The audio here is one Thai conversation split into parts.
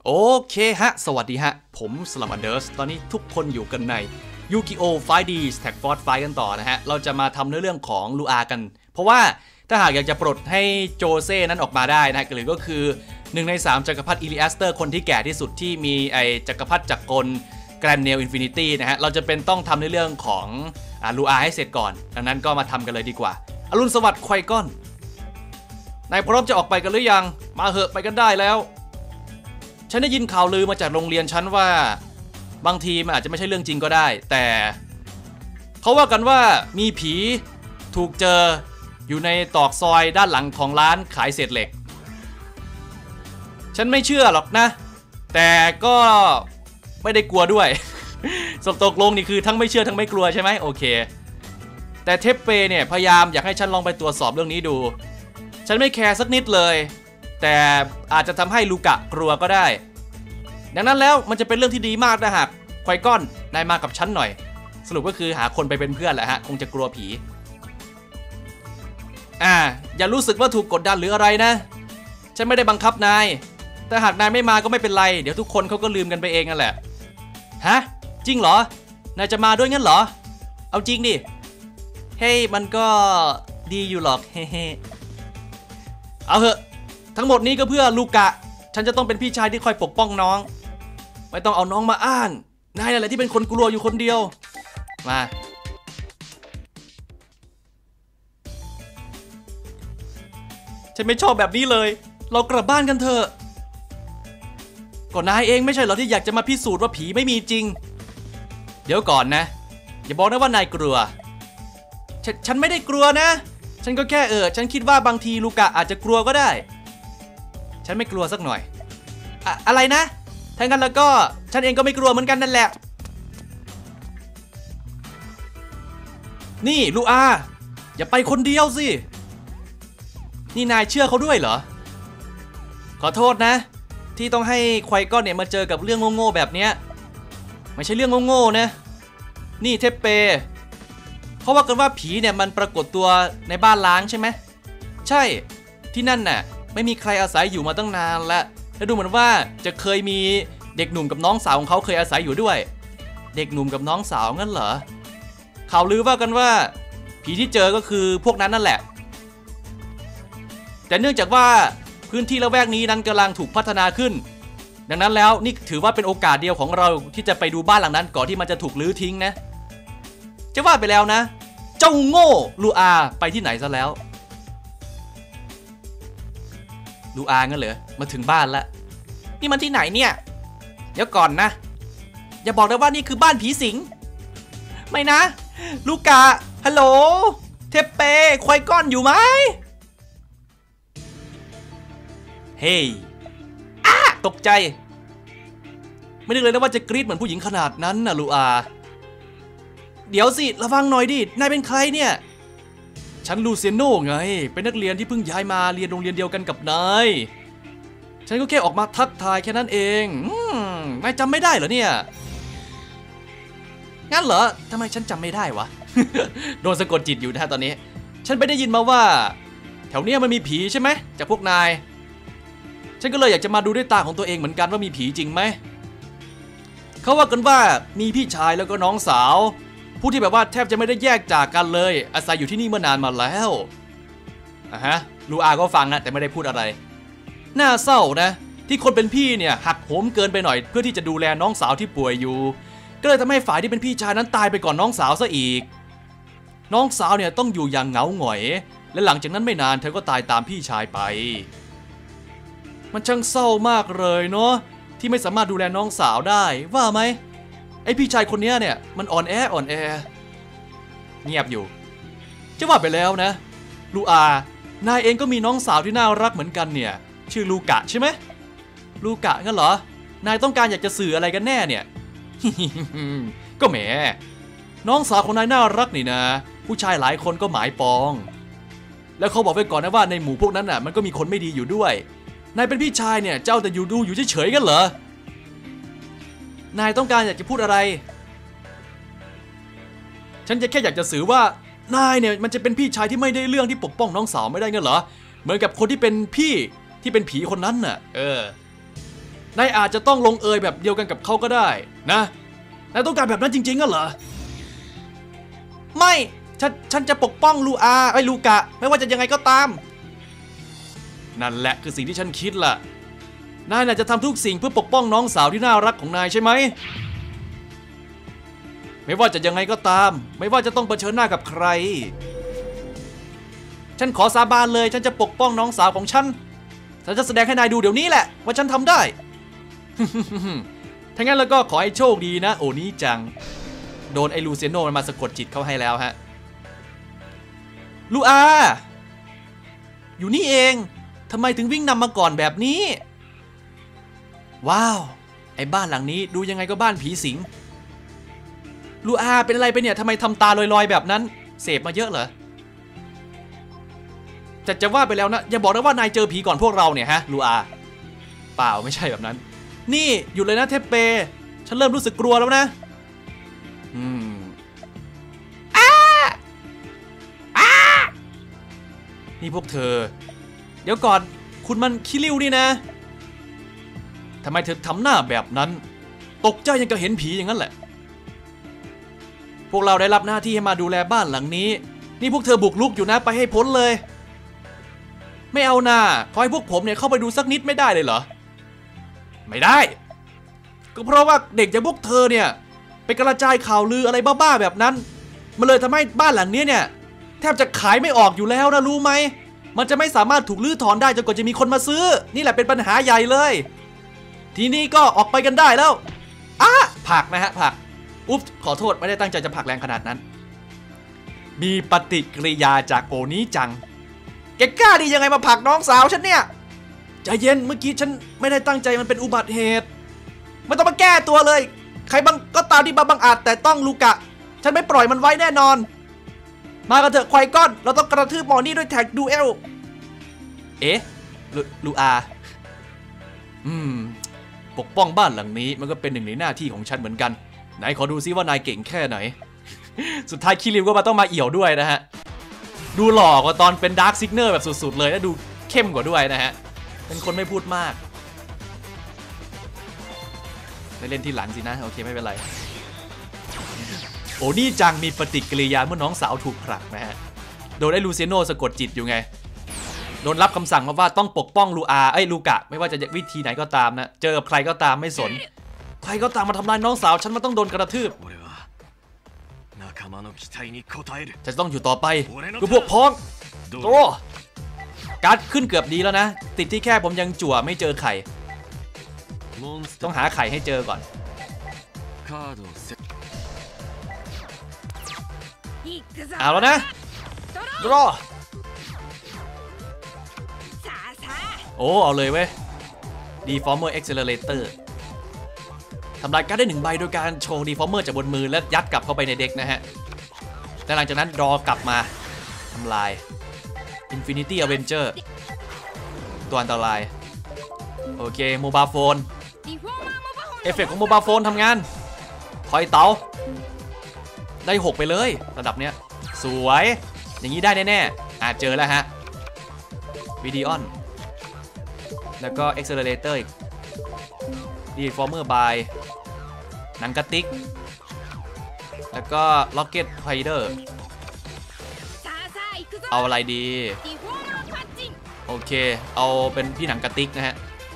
โอเคฮะสวัสดีฮะผมสลัมอันเดอร์สตอนนี้ทุกคนอยู่กันในยูกิโอ 5D Stack Force Fight กันต่อนะฮะเราจะมาทำเรื่องของลูอากันเพราะว่าถ้าหากอยากจะปลดให้โจเซ่นั้นออกมาได้นะหรือก็คือ1 ใน 3จักรพรรดิอิลิอัสเตอร์คนที่แก่ที่สุดที่มีไอจักรพรรดิจักรกลแกรนเนลอินฟินิตี้นะฮะเราจะเป็นต้องทำในเรื่องของลูอาให้เสร็จก่อนดังนั้นก็มาทำกันเลยดีกว่าอรุณสวัสดิ์ไควก้อนนายพร้อมจะออกไปกันหรือยังมาเหอะไปกันได้แล้วฉันได้ยินข่าวลือมาจากโรงเรียนฉันว่าบางทีมันอาจจะไม่ใช่เรื่องจริงก็ได้แต่เขาว่ากันว่ามีผีถูกเจออยู่ในตรอกซอยด้านหลังของร้านขายเศษเหล็กฉันไม่เชื่อหรอกนะแต่ก็ไม่ได้กลัวด้วย สมตกลงนี่คือทั้งไม่เชื่อทั้งไม่กลัวใช่ไหมโอเคแต่เทปเปเนี่ยพยายามอยากให้ฉันลองไปตรวจสอบเรื่องนี้ดูฉันไม่แคร์สักนิดเลยแต่อาจจะทำให้ลูกะกลัวก็ได้ดังนั้นแล้วมันจะเป็นเรื่องที่ดีมากนะหากไควก้อนนายมากับฉันหน่อยสรุปก็คือหาคนไปเป็นเพื่อนแหละฮะคงจะกลัวผีอย่ารู้สึกว่าถูกกดดันหรืออะไรนะฉันไม่ได้บังคับนายแต่หากนายไม่มาก็ไม่เป็นไรเดี๋ยวทุกคนเขาก็ลืมกันไปเองนั่นแหละฮะจริงเหรอนายจะมาด้วยงั้นเหรอเอาจริงดิเฮ้ยมันก็ดีอยู่หรอกเฮ้เอาเหอะทั้งหมดนี้ก็เพื่อลูกะฉันจะต้องเป็นพี่ชายที่คอยปกป้องน้องไม่ต้องเอาน้องมาอ้างนายนั่นแหละที่เป็นคนกลัวอยู่คนเดียวมาฉันไม่ชอบแบบนี้เลยเรากลับบ้านกันเถอะก็นายเองไม่ใช่เหรอที่อยากจะมาพิสูจน์ว่าผีไม่มีจริงเดี๋ยวก่อนนะอย่าบอกนะว่านายกลัวฉันไม่ได้กลัวนะฉันก็แค่ฉันคิดว่าบางทีลูกะอาจจะกลัวก็ได้ฉันไม่กลัวสักหน่อยอะไรนะถ้างั้นแล้วก็ฉันเองก็ไม่กลัวเหมือนกันนั่นแหละนี่ลูอาอย่าไปคนเดียวสินี่นายเชื่อเขาด้วยเหรอขอโทษนะที่ต้องให้ไควก้อนเนี่ยมาเจอกับเรื่องโง่ๆแบบเนี้ยไม่ใช่เรื่องโง่ๆนะนี่เทปเปเขาว่ากันว่าผีเนี่ยมันปรากฏตัวในบ้านล้างใช่ไหมใช่ที่นั่นน่ะไม่มีใครอาศัยอยู่มาตั้งนานแล้วดูเหมือนว่าจะเคยมีเด็กหนุ่มกับน้องสาวของเขาเคยอาศัยอยู่ด้วยเด็กหนุ่มกับน้องสาวงั้นเหรอข่าวลือว่ากันว่าผีที่เจอก็คือพวกนั้นนั่นแหละแต่เนื่องจากว่าพื้นที่ละแวกนี้นั้นกำลังถูกพัฒนาขึ้นดังนั้นแล้วนี่ถือว่าเป็นโอกาสเดียวของเราที่จะไปดูบ้านหลังนั้นก่อนที่มันจะถูกลื้อทิ้งนะจะว่าไปแล้วนะเจ้าโง่ลูอาไปที่ไหนซะแล้วลูอางั้นเหรอมาถึงบ้านแล้วนี่มันที่ไหนเนี่ยเดี๋ยวก่อนนะอย่าบอกนะว่านี่คือบ้านผีสิงไม่นะลูกะฮัลโหลเทปเปควายก้อนอยู่ไหมเฮ้ยตกใจไม่นึกเลยนะว่าจะกรี๊ดเหมือนผู้หญิงขนาดนั้นนะลูอาเดี๋ยวสิระวังหน่อยดินายเป็นใครเนี่ยฉันลูเซียโน่ไงเป็นนักเรียนที่เพิ่งย้ายมาเรียนโรงเรียนเดียวกันกับนายฉันก็แค่ออกมาทักทายแค่นั้นเองนายจำไม่ได้เหรอเนี่ยงั้นเหรอทำไมฉันจำไม่ได้วะ โดนสะกดจิตอยู่นะตอนนี้ฉันไปได้ยินมาว่าแถวเนี้ยมันมีผีใช่ไหมจากพวกนายฉันก็เลยอยากจะมาดูด้วยตาของตัวเองเหมือนกันว่ามีผีจริงไหมเขาว่ากันว่ามีพี่ชายแล้วก็น้องสาวผู้ที่แบบว่าแทบจะไม่ได้แยกจากกันเลยอาศัยอยู่ที่นี่มานานมาแล้วลูอาก็ฟังนะแต่ไม่ได้พูดอะไรน่าเศร้านะที่คนเป็นพี่เนี่ยหักโหมเกินไปหน่อยเพื่อที่จะดูแลน้องสาวที่ป่วยอยู่ก็เลยทำให้ฝ่ายที่เป็นพี่ชายนั้นตายไปก่อนน้องสาวซะอีกน้องสาวเนี่ยต้องอยู่อย่างเหงาหงอยและหลังจากนั้นไม่นานเธอก็ตายตามพี่ชายไปมันช่างเศร้ามากเลยเนาะที่ไม่สามารถดูแลน้องสาวได้ว่าไหมไอพี่ชายคนนี้เนี่ยมันอ่อนแอเงียบอยู่จะว่าไปแล้วนะลูอานายเองก็มีน้องสาวที่น่ารักเหมือนกันเนี่ยชื่อลูกะใช่ไหมลูกะงั้นเหรอนายต้องการอยากจะสื่ออะไรกันแน่เนี่ย ก็แหมน้องสาวของนายน่ารักนี่นะผู้ชายหลายคนก็หมายปองแล้วเขาบอกไว้ก่อนนะว่าในหมู่พวกนั้นน่ะมันก็มีคนไม่ดีอยู่ด้วยนายเป็นพี่ชายเนี่ยเจ้าแต่อยู่ดูอยู่เฉยๆกันเหรอนายต้องการอยากจะพูดอะไรฉันจะแค่อยากจะสื่อว่านายเนี่ยมันจะเป็นพี่ชายที่ไม่ได้เรื่องที่ปกป้องน้องสาวไม่ได้งั้นเหรอเหมือนกับคนที่เป็นพี่ที่เป็นผีคนนั้นน่ะนายอาจจะต้องลงเอยแบบเดียวกันกับเขาก็ได้นะนายต้องการแบบนั้นจริงๆเหรอไม่ฉันจะปกป้องลูกะไม่ว่าจะยังไงก็ตามนั่นแหละคือสิ่งที่ฉันคิดล่ะนายน่าจะทำทุกสิ่งเพื่อปกป้องน้องสาวที่น่ารักของนายใช่ไหมไม่ว่าจะยังไงก็ตามไม่ว่าจะต้องเผชิญหน้ากับใครฉันขอสาบานเลยฉันจะปกป้องน้องสาวของฉันจะแสดงให้นายดูเดี๋ยวนี้แหละว่าฉันทำได้ ถ้างั้นแล้วก็ขอให้โชคดีนะโอนี้จังโดนไอ้ลูเซียโนมันมาสะกดจิตเข้าให้แล้วฮะลูอาอยู่นี่เองทำไมถึงวิ่งนำมาก่อนแบบนี้ว้าวไอ้บ้านหลังนี้ดูยังไงก็บ้านผีสิงลูอาเป็นอะไรไปเนี่ยทำไมทำตาลอยๆแบบนั้นเสพมาเยอะเหรอจะว่าไปแล้วนะอย่าบอกนะว่านายเจอผีก่อนพวกเราเนี่ยฮะลูอาเปล่าไม่ใช่แบบนั้นนี่หยุดเลยนะเทปเปฉันเริ่มรู้สึกกลัวแล้วนะนี่พวกเธอเดี๋ยวก่อนคุณมันขี้ริ้วนี่นะทำไมเธอทำหน้าแบบนั้นตกใจยังกับเห็นผีอย่างนั้นแหละพวกเราได้รับหน้าที่ให้มาดูแลบ้านหลังนี้นี่พวกเธอบุกรุกอยู่นะไปให้พ้นเลยไม่เอาหน้าขอให้พวกผมเนี่ยเข้าไปดูสักนิดไม่ได้เลยเหรอไม่ได้ก็เพราะว่าเด็กอย่างพวกเธอเนี่ยไปกระจายข่าวลืออะไรบ้าๆแบบนั้นมันเลยทำให้บ้านหลังนี้เนี่ยแทบจะขายไม่ออกอยู่แล้วนะรู้ไหมมันจะไม่สามารถถูกลื้อถอนได้จนกว่าจะมีคนมาซื้อนี่แหละเป็นปัญหาใหญ่เลยทีนี้ก็ออกไปกันได้แล้วผลักนะฮะผลักอุ๊บขอโทษไม่ได้ตั้งใจจะผลักแรงขนาดนั้นมีปฏิกิริยาจากโอนี้จังแกกล้าดียังไงมาผลักน้องสาวฉันเนี่ยใจเย็นเมื่อกี้ฉันไม่ได้ตั้งใจมันเป็นอุบัติเหตุไม่ต้องมาแก้ตัวเลยใครบังก็ตามที่บังอาจแต่ต้องลูกะฉันไม่ปล่อยมันไว้แน่นอนมากันเถอะควายก้อนเราต้องกระทืบหมอนี่ด้วยแท็กดูเอลเอ๊ะลูอาปกป้องบ้านหลังนี้มันก็เป็นหนึ่งในหน้าที่ของฉันเหมือนกันไหนขอดูซิว่านายเก่งแค่ไหน สุดท้ายคิริวก็มาต้องมาเอี่ยวด้วยนะฮะดูหล่อกว่าตอนเป็นดาร์คซิกเนอร์แบบสุดๆเลยและดูเข้มกว่าด้วยนะฮะเป็นคนไม่พูดมากไปเล่นที่หลังสินะโอเคไม่เป็นไรโอ้นี่จังมีปฏิกิริยาเมื่อน้องสาวถูกผลักนะฮะโดนไอ้ลูเซียโนสะกดจิตอยู่ไงโดนรับคำสั่งมาว่าต้องปกป้องลูกะไม่ว่าจะวิธีไหนก็ตามนะเจอกับใครก็ตามไม่สนใครก็ตามมาทำลายน้องสาวฉันมันต้องโดนกระทืบจะต้องอยู่ต่อไปคือพวกพ้องโตการ์ดขึ้นเกือบดีแล้วนะติดที่แค่ผมยังจั่วไม่เจอไข่ต้องหาไข่ให้เจอก่อนเอาแล้วนะรอโอ้เอาเลยเว้ย Deformer Accelerator ทำลายการ์ดได้1ใบโดยการโชว์ Deformer จากบนมือและยัดกลับเข้าไปในเด็กนะฮะและหลังจากนั้นดรอกลับมาทำลาย Infinity Avenger ตัวอันตรายโอเคโมบายโฟนเอฟเฟกต์ของโมบายโฟนทำงานคอยเต๋าได้6ไปเลยระดับเนี้ยสวยอย่างนี้ได้แน่ๆเจอแล้วฮะวิดีออนแล้วก็ Accelerator อีก Deformer by หนังกระติกแล้วก็ Rocket Rider เอาอะไรดีโอเคเอาเป็นพี่หนังกระติกนะฮะ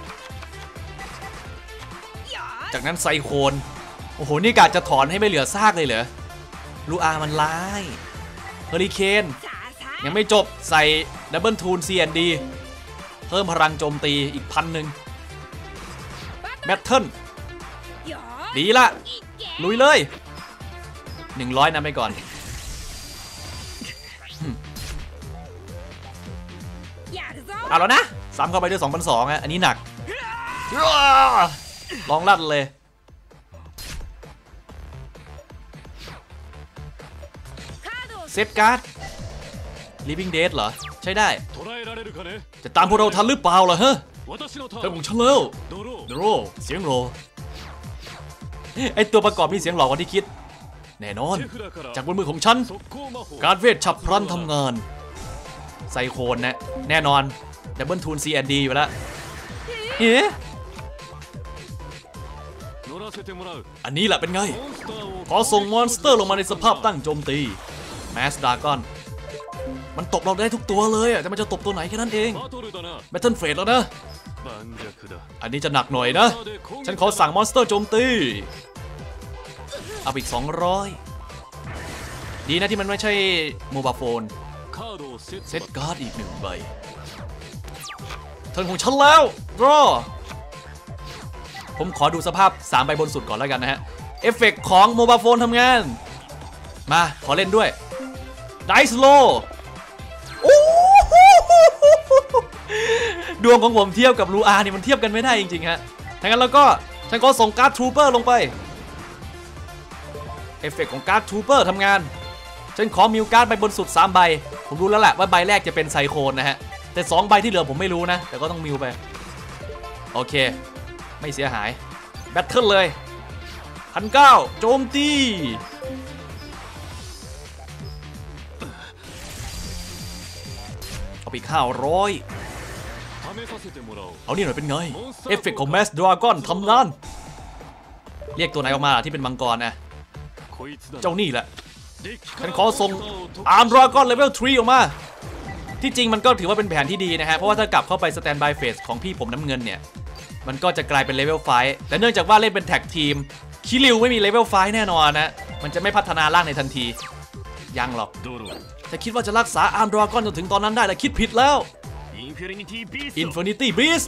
จากนั้นไซโคนโอ้โหนี่กะจะถอนให้ไม่เหลือซากเลยเหรอลูอามันร้ายเฮอริเคนยังไม่จบใส่ดับเบิลทูน CND เพิ่มพลังโจมตีอีก1,000แบทเทิลดีละลุยเลย100นะไปก่อนเอาแล้วนะซ้ำเข้าไปด้วย 2,200 อันนี้หนักลองลั่นเลยเซฟการ์ด Living Dead เหรอใช่ได้จะตามพวกเราทันหรือเปล่าล่ะฮะเธอของฉันแล้วโดโรเสียงโรไอตัวประกอบมีเสียงหลอกกว่าที่คิดแน่นอนจากบนมือของฉันการเวทฉับพลันทำงานไซโคนนะแน่นอนดับเบิลทูน CND อยู่แล้วอันนี้แหละเป็นไงขอส่งมอนสเตอร์ลงมาในสภาพตั้งโจมตีแมสดากอนมันตบเราได้ทุกตัวเลยแต่มันจะตบตัวไหนแค่นั้นเองแบทเทิลเฟสแล้วนะอันนี้จะหนักหน่อยนะฉันขอสั่งมอนสเตอร์โจมตีเอาอีก200ดีนะที่มันไม่ใช่โมบายโฟนเซตการ์ดอีก1 ใบเทิร์นของฉันแล้วรอผมขอดูสภาพ3 ใบบนสุดก่อนแล้วกันนะฮะเอฟเฟกต์ของโมบายโฟนทำงานมาขอเล่นด้วยไดส์โลดวงของผมเทียบกับลูอานี่มันเทียบกันไม่ได้จริงๆฮะถ้างั้นแล้วก็ฉันก็ส่งการ์ดทรูเปอร์ลงไปเอฟเฟกต์ของการ์ดทรูเปอร์ทำงานฉันขอมิวการ์ดใบบนสุด3 ใบผมรู้แล้วแหละว่าใบแรกจะเป็นไซโคนนะฮะแต่2 ใบที่เหลือผมไม่รู้นะแต่ก็ต้องมิวไปโอเคไม่เสียหายแบทเทิลเลย1,900โจมตีเอาไป500เอานี่หน่อยเป็นไงเอฟเฟกต์ของแมสดราก้อนทำงานเรียกตัวไหนออกมาที่เป็นมังกรนะเจ้านี่แหละฉันขอส่งอาร์มดราก้อนเลเวล 3 ออกมาที่จริงมันก็ถือว่าเป็นแผนที่ดีนะฮะเพราะว่าถ้ากลับเข้าไปสแตนบายเฟสของพี่ผมน้ำเงินเนี่ยมันก็จะกลายเป็นเลเวล 5แต่เนื่องจากว่าเล่นเป็นแท็กทีมคิริวไม่มีเลเวล 5แน่นอนนะมันจะไม่พัฒนาร่างในทันทียังหรอกแต่คิดว่าจะรักษาอาร์มดราก้อนจนถึงตอนนั้นได้แต่คิดผิดแล้วInfinity Beast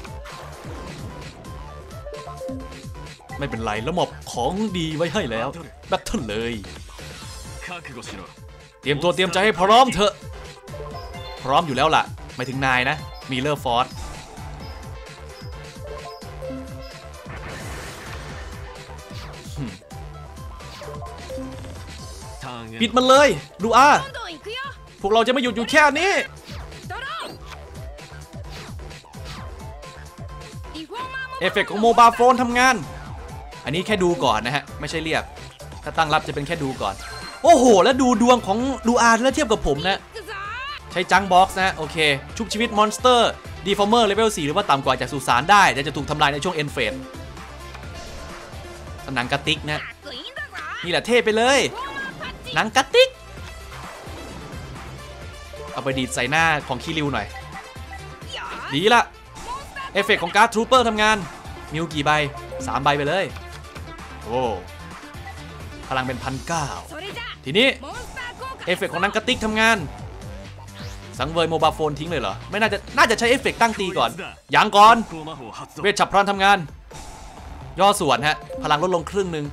ไม่เป็นไรแล้วหมอบของดีไว้ให้แล้วแบทเทิลเลยเตรียมตัวเตรียมใจให้พร้อมเถอะพร้อมอยู่แล้วล่ะหมายถึงนายนะมีเลอร์ฟอร์สปิดมันเลยดูพวกเราจะไม่หยุดอยู่แค่นี้เอฟเฟกต์ของโมบายโฟนทำงานอันนี้แค่ดูก่อนนะฮะไม่ใช่เรียกถ้าตั้งรับจะเป็นแค่ดูก่อนโอ้โหแล้วดูดวงของลูอาร์แล้วเทียบกับผมนะใช้จังบ็อกซ์นะโอเคชุบชีวิตมอนสเตอร์ดีฟอร์เมอร์เลเวล 4หรือว่าต่ำกว่าจากสุสานได้แต่จะถูกทำลายในช่วงเอ็นเฟสหนังกระติกนะนี่แหละเท่ไปเลยหนังกระติกเอาไปดีดใส่หน้าของคิริวหน่อยดีละเอฟเฟกต์ของการ์ดทรูเปอร์ทำงานมิวกี่ใบ3 ใบไปเลยโอ้พลังเป็น1,900ทีนี้เอฟเฟกต์ของนังกระติกทำงานสังเวยโมบายโฟนทิ้งเลยเหรอไม่น่าจะใช้เอฟเฟกต์ตั้งตีก่อนยังก่อนเวทฉับพลันทำงานย่อส่วนฮะพลังลดลงครึ่งนึง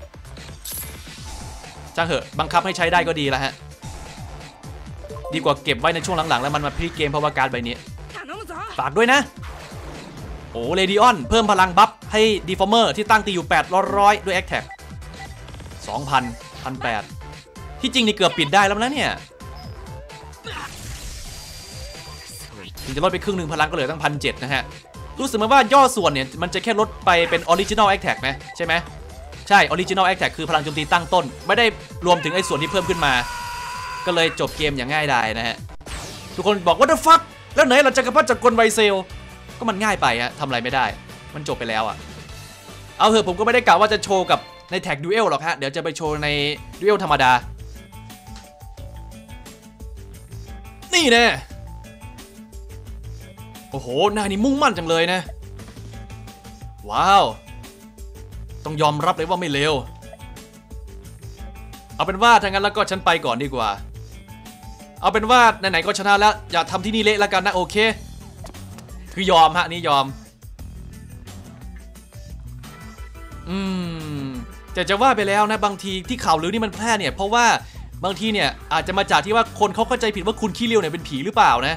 จ้างเหอะบังคับให้ใช้ได้ก็ดีแล้วฮะดีกว่าเก็บไว้ในช่วงหลังๆแล้วมันมาพลิกเกมเพราะว่าการใบนี้ฝากด้วยนะโอ้เรดิออนเพิ่มพลังบัฟให้ดีฟอร์เมอร์ที่ตั้งตีอยู่800ด้วยแอคแท็ก 2,000 1,800ที่จริงนี่เกือบปิดได้แล้วนะเนี่ยถึงจะลดไปครึ่งหนึ่งพลังก็เหลือตั้ง 1,700 นะฮะรู้สึกมาว่าย่อส่วนเนี่ยมันจะแค่ลดไปเป็นออริจินอลแอคแท็กไหมใช่ไหมใช่ออริจินอลแอคแท็กคือพลังโจมตีตั้งต้นไม่ได้รวมถึงไอ้ส่วนที่เพิ่มขึ้นมาก็เลยจบเกมอย่างง่ายดายนะฮะทุกคนบอกว่า the fuck แล้วไหนเราจักรพรรดิจักรกลไวเซลก็มันง่ายไปฮะทำอะไรไม่ได้มันจบไปแล้วอะเอาเถอะผมก็ไม่ได้กะว่าจะโชว์กับในแท็กดูเอลหรอกฮะเดี๋ยวจะไปโชว์ในดูเอลธรรมดานี่แน่โอ้โหหน้านี่มุ่งมั่นจังเลยนะว้าวต้องยอมรับเลยว่าไม่เลวเอาเป็นว่าถ้างั้นแล้วก็ฉันไปก่อนดีกว่าเอาเป็นว่าไหนๆก็ชนะแล้วอย่าทำที่นี่เละแล้วกันนะโอเคคือยอมฮะนี่ยอมแต่จะว่าไปแล้วนะบางทีที่ข่าวลือนี่มันแพร่เนี่ยเพราะว่าบางทีเนี่ยอาจจะมาจากที่ว่าคนเขาเข้าใจผิดว่าคุณคิริวเนี่ยเป็นผีหรือเปล่านะ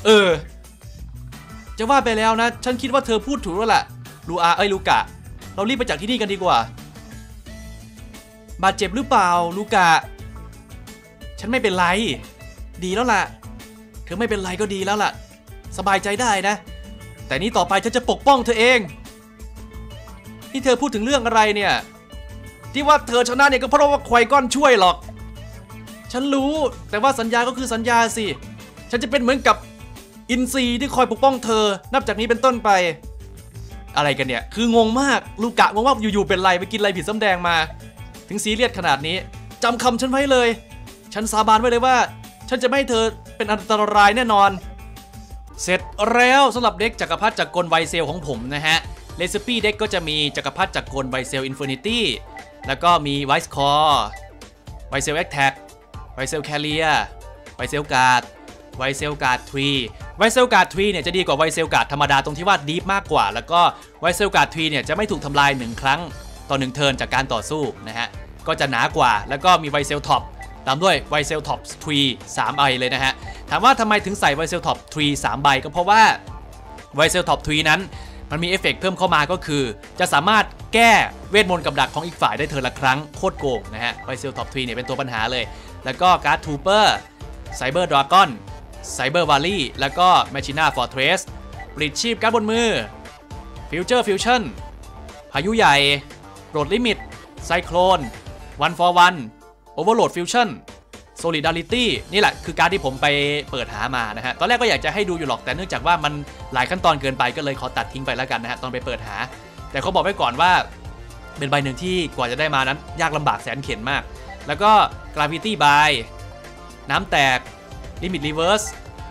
จะว่าไปแล้วนะฉันคิดว่าเธอพูดถูกแล้วแหละลูกะเรารีบไปจากที่นี่กันดีกว่าบาดเจ็บหรือเปล่าลูกะฉันไม่เป็นไรดีแล้วล่ะเธอไม่เป็นไรก็ดีแล้วล่ะสบายใจได้นะแต่นี้ต่อไปฉันจะปกป้องเธอเองที่เธอพูดถึงเรื่องอะไรเนี่ยที่ว่าเธอชนะเนี่ยก็เพราะว่าควายก้อนช่วยหรอกฉันรู้แต่ว่าสัญญาก็คือสัญญาสิฉันจะเป็นเหมือนกับอินทรีที่คอยปกป้องเธอนับจากนี้เป็นต้นไปอะไรกันเนี่ยคืองงมากลูกะงงว่าอยู่ๆเป็นไรไปกินอะไรผิดซ้ำแดงมาถึงซีเรียสขนาดนี้จำคำฉันไว้เลยฉันสาบานไว้เลยว่าฉันจะไม่ให้เธอเป็นอันตรายแน่นอนเสร็จแล้วสำหรับเด็กจักรพรรดิจักรกลไวเซลของผมนะฮะเรซิปี้เด็กก็จะมีจักรพรรดิจักรกลไวเซลอินฟินิตี้แล้วก็มีไวส์คอร์ไวเซลแอคแท็กไวเซลแคเรียไวเซลการ์ดไวเซลการ์ดทรีไวเซลการ์ดทรีเนี่ยจะดีกว่าไวเซลการ์ดธรรมดาตรงที่ว่าดีฟมากกว่าแล้วก็ไวเซลการ์ดทรีเนี่ยจะไม่ถูกทำลาย1ครั้งต่อ1เทิร์นจากการต่อสู้นะฮะก็จะหนากว่าแล้วก็มีไวเซลท็อปตามด้วยไวเซลท็อปทรี3ใบเลยนะฮะถามว่าทำไมถึงใส่ไวเซลท็อปทรี3ใบก็เพราะว่าไวเซลท็อปทรีนั้นมันมีเอฟเฟกต์เพิ่มเข้ามาก็คือจะสามารถแก้เวทมนต์กับดักของอีกฝ่ายได้เทิร์นละครั้งโคตรโกงนะฮะไวเซลท็อปทรีเนี่ยเป็นตัวปัญหาเลยแล้วก็การ์ดทูเปอร์ไซเบอร์ดราก้อนไซเบอร์วาลีแล้วก็แมชชีนาฟอร์เทรสปลิดชีพการ์ดบนมือฟิวเจอร์ฟิวชั่นพายุใหญ่โรดลิมิตไซโคลน1 for 1 Overload Fusion Solidarity นี่แหละคือการที่ผมไปเปิดหามานะฮะตอนแรกก็อยากจะให้ดูอยู่หรอกแต่เนื่องจากว่ามันหลายขั้นตอนเกินไปก็เลยขอตัดทิ้งไปแล้วกันนะฮะตอนไปเปิดหาแต่เขาบอกไว้ก่อนว่าเป็นใบหนึ่งที่กว่าจะได้มานั้นยากลำบากแสนเข็ญมากแล้วก็ Gravity By น้ำแตก Limit Reverse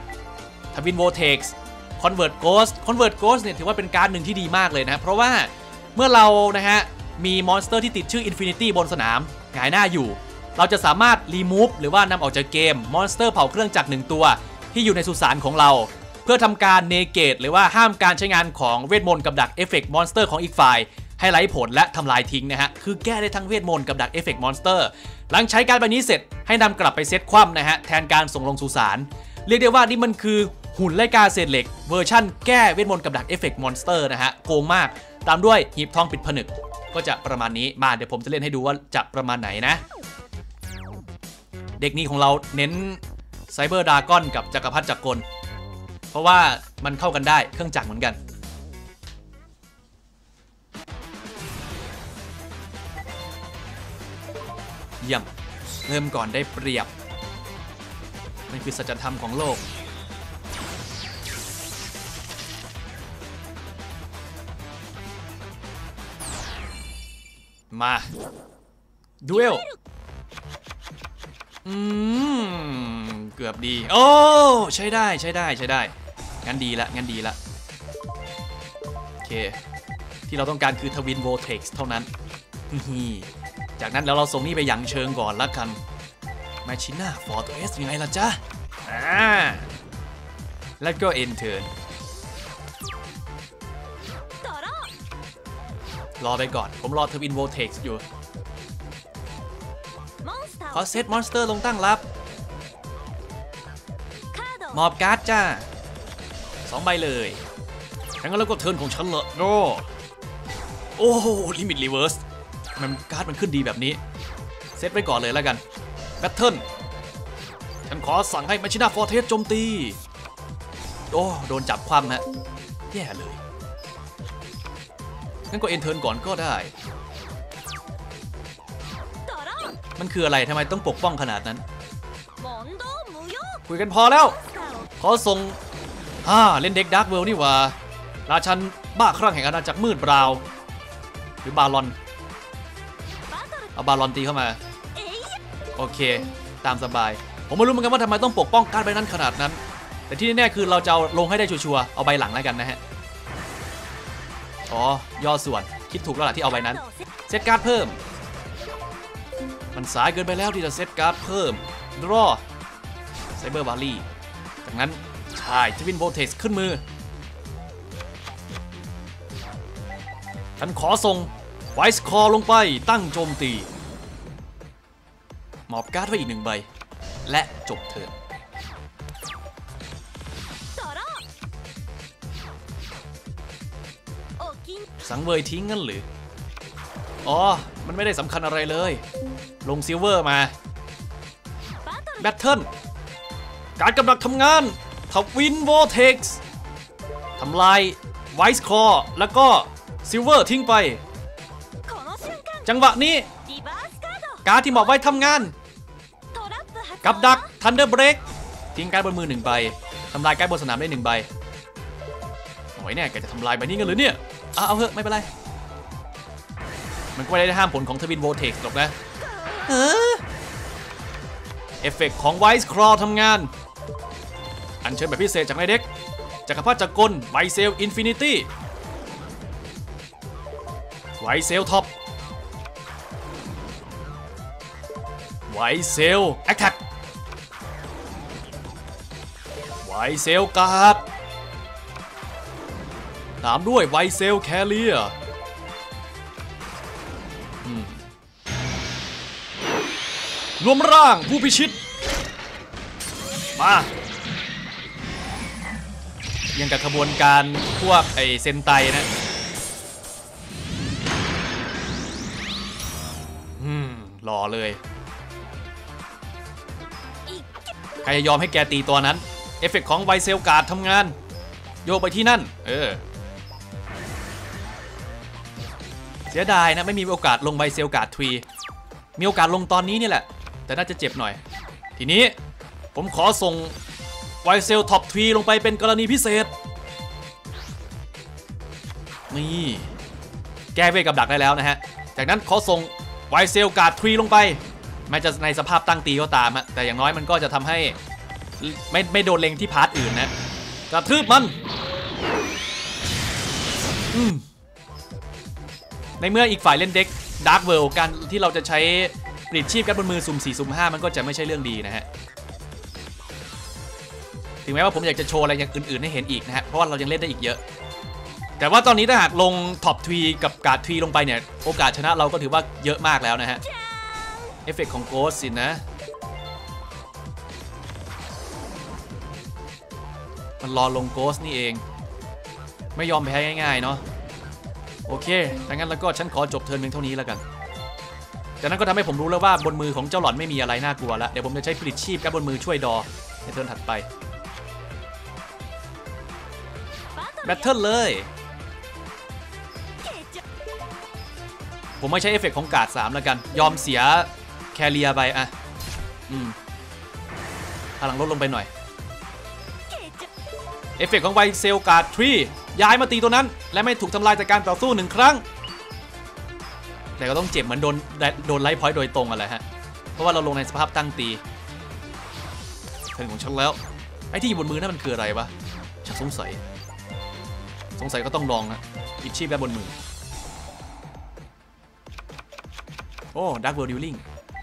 Twin Vortex Convert Ghost เนี่ยถือว่าเป็นการ์ดหนึ่งที่ดีมากเลยนะเพราะว่าเมื่อเรานะฮะมีมอนสเตอร์ที่ติดชื่อ Infinity บนสนามหงายหน้าอยู่เราจะสามารถ remove หรือว่านำออกจากเกมมอนสเตอร์เผาเครื่องจักร1ตัวที่อยู่ในสุสานของเราเพื่อทำการ negate หรือว่าห้ามการใช้งานของเวทมนต์กับดักเอฟเฟกต์มอนสเตอร์ของอีกฝ่ายให้ไร้ผลและทำลายทิ้งนะฮะคือแก้ได้ทั้งเวทมนต์กับดักเอฟเฟกต์มอนสเตอร์หลังใช้การใบนี้เสร็จให้นำกลับไปเซตคว่ำนะฮะแทนการส่งลงสุสานเรียกได้ว่านี่มันคือหุ่นไล่กาเศษเหล็กเวอร์ชั่นแก้เวทมนต์กับดักเอฟเฟกต์มอนสเตอร์นะฮะโกงมากตามด้วยหีบทองปิดผนึกก็จะประมาณนี้มาเดี๋ยวผมจะเล่นให้ดูว่าจะประมาณไหนนะเด็กนี้ของเราเน้นไซเบอร์ดราก้อนกับจักรพรรดิจักรกลเพราะว่ามันเข้ากันได้เครื่องจักรเหมือนกันเยี่ยมเริ่มก่อนได้เปรียบมันคือสัจธรรมของโลกมาดูเอลเกือบดีโอ้ใช้ได้งั้นดีละโอเคที่เราต้องการคือทวินโวเท็กซ์เท่านั้นจากนั้นแล้วเราส่งนี่ไปยังเชิงก่อนละกันแมชชีน่าฟอร์เทรสยังไงล่ะจ๊ะแล้วก็เอ็นเทิร์นรอไปก่อนผมรอทวินโวเท็กซ์อยู่ขอเซตมอนสเตอร์ลงตั้งรับมอบการ์ดจ้า2ใบเลยงั้นแล้วก็เทิร์นของฉันเหรอโอ้โหลิมิตรีเวิร์สมันการ์ดมันขึ้นดีแบบนี้เซตไว้ก่อนเลยแล้วกันแบทเทิลฉันขอสั่งให้แมชชีนาฟอร์เทสโจมตีโอ้โดนจับคว่ำฮะแย่เลยงั้นก็เอ็นเทิร์นก่อนก็ได้มันคืออะไรทำไมต้องปกป้องขนาดนั้นคุยกันพอแล้วขอส่งเล่นเด็กดาร์กเวิลด์นี่ว่าราชันบ้าคลั่งแห่งอาณาจักรมืดบราวหรือบาลอนเอาบาลอนตีเข้ามาโอเคตามสบายผมไม่รู้เหมือนกันว่าทำไมต้องปกป้องการใบนั้นขนาดนั้นแต่ที่แน่ๆคือเราจะลงให้ได้ชัวร์ๆเอาใบหลังแล้วกันนะฮะย่อส่วนคิดถูกแล้วล่ะที่เอาใบนั้นเซตการ์ดเพิ่มมันสายเกินไปแล้วที่จะเซตการ์ดเพิ่มรอไซเบอร์วาลีจากนั้นชายทวินโวเท็กซ์ขึ้นมือฉันขอส่งไวส์คอร์ลงไปตั้งโจมตีมอบการ์ดไว้อีก1ใบและจบเทิร์นสังเวยทิ้งงั้นหรือมันไม่ได้สำคัญอะไรเลยลงซิลเวอร์มาแบทเทิลการกำลังทำงานทวินโวเท็กซ์ทำลายไวส์คอร์แล้วก็ซิลเวอร์ทิ้งไปจังหวะนี้การ์ดที่หมอบไว้ทำงานกับดักทันเดอร์เบรกทิ้งการ์ดบนมือ1ใบทำลายการ์ดบนสนามได้1ใบโอ้ยเนี่ยแกจะทำลายใบนี้กันหรือเนี่ยเอาเถอะไม่เป็นไรมันก็ไม่ได้ห้ามผลของทวินโวเทคหรอกนะเอฟเฟกต์ของไวส์คลอทำงานอัญเชิญแบบพิเศษจากในเด็กจักรพรรดิจักรกลไวเซลอินฟินิตี้ไวเซลท็อปไวเซลแอคแท็กไวเซลการ์ดตามด้วยไวเซลแคเรียรวมร่างผู้พิชิตมายังกับขบวนการพวกไอเซนไตนะหล่อเลยใครจะยอมให้แกตีตัวนั้นเอฟเฟกต์ของไวเซลการ์ดทำงานโยกไปที่นั่นเสียดายนะไม่มีโอกาสลงไวเซลการ์ดทรีมีโอกาสลงตอนนี้นี่แหละแต่น่าจะเจ็บหน่อยทีนี้ผมขอส่งไวเซลท็อปทรีลงไปเป็นกรณีพิเศษนี่แก้เวทกับดักได้แล้วนะฮะจากนั้นขอส่งไวเซลการ์ดทรีลงไปแม้จะในสภาพตั้งตีก็ตามฮะแต่อย่างน้อยมันก็จะทำให้ไม่โดนเล็งที่พาร์ทอื่นนะกระทืบมันในเมื่ออีกฝ่ายเล่นเด็กดาร์กเวิลด์การที่เราจะใช้ปลิดชีพกันบนมือสุ่ม4สุ่ม5มันก็จะไม่ใช่เรื่องดีนะฮะถึงแม้ว่าผมอยากจะโชว์อะไรอย่างอื่นๆให้เห็นอีกนะฮะเพราะว่าเรายังเล่นได้อีกเยอะแต่ว่าตอนนี้ถ้าหากลงท็อปทรีกับการ์ดทรีลงไปเนี่ยโอกาสชนะเราก็ถือว่าเยอะมากแล้วนะฮะเอฟเฟกต์ของโกสสินะมันรอลงโกสนี่เองไม่ยอมแพ้ง่ายๆเนาะโอเคดังนั้นแล้วก็ฉันขอจบเทิร์นเพียงเท่านี้แล้วกันจากนั้นก็ทำให้ผมรู้แล้วว่าบนมือของเจ้าหล่อนไม่มีอะไรน่ากลัวแล้วเดี๋ยวผมจะใช้ปลิดชีพกับบนมือช่วยดอในเทิร์นถัดไปแบทเทิลเลยผมไม่ใช้เอฟเฟกต์ของการ์ด3แล้วกันยอมเสียแคเรียไปอ่ะพลังลดลงไปหน่อยเอฟเฟกต์ของไวเซลการ์ดทรีย้ายมาตีตัวนั้นและไม่ถูกทำลายจากการต่อสู้1ครั้งแต่ก็ต้องเจ็บเหมือนโดนไลท์พอยต์โดยตรงอะไรฮะเพราะว่าเราลงในสภาพตั้งตีเป็นของฉันแล้วไอ้ที่อยู่บนมือนั่นมันคืออะไรวะฉันสงสัยก็ต้องลองนะอิชชีพแบบบนมือโอ้ดาร์กเวิลด์ดิวลิ่ง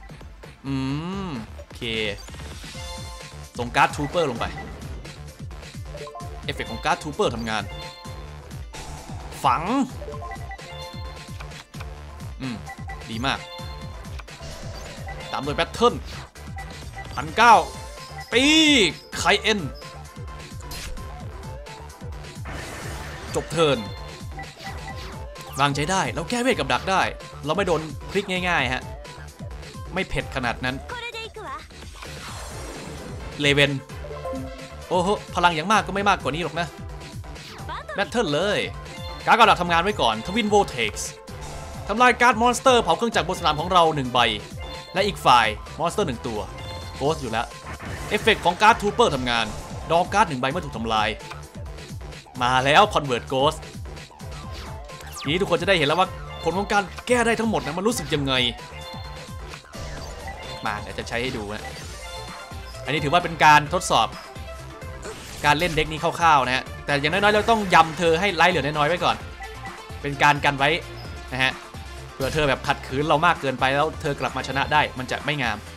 โอเคส่งการ์ดทูเปอร์ลงไปเอฟเฟกต์ของการ์ดทูเปอร์ทำงานฝังดีมากตามโดยแบทเทิล1,900ปีไคเอ็นจบเทิร์นวางใจได้แล้วแก้เวทกับดักได้เราไม่โดนพลิกง่ายๆฮะไม่เผ็ดขนาดนั้นเลเวนโอ้โหพลังอย่างมากก็ไม่มากกว่านี้หรอกนะแบทเทิลเลยการ์ดกับดักทำงานไว้ก่อนทวินโวเทคส์ทำลายการ์ดมอนสเตอร์เผาเครื่องจักรบนสนามของเรา1ใบและอีกฝ่ายมอนสเตอร์1ตัวโกสอยู่แล้วเอฟเฟกต์ของการ์ดทูเปอร์ทำงานดอการ์ด1ใบเมื่อถูกทำลายมาแล้วคอนเวิร์ตโกสทีนี้ทุกคนจะได้เห็นแล้วว่าผลของการแก้ได้ทั้งหมดนะมันรู้สึกยังไงมาเดี๋ยวจะใช้ให้ดูนะอันนี้ถือว่าเป็นการทดสอบการเล่นเด็กนี้คร่าวๆนะฮะแต่อย่างน้อยๆเราต้องย้ำเธอให้ไล่เหลือน้อยๆไว้ก่อนเป็นการกันไว้นะฮะเผื่อเธอแบบขัดขืนเรามากเกินไปแล้วเธอกลับมาชนะได้มันจะไม่งาม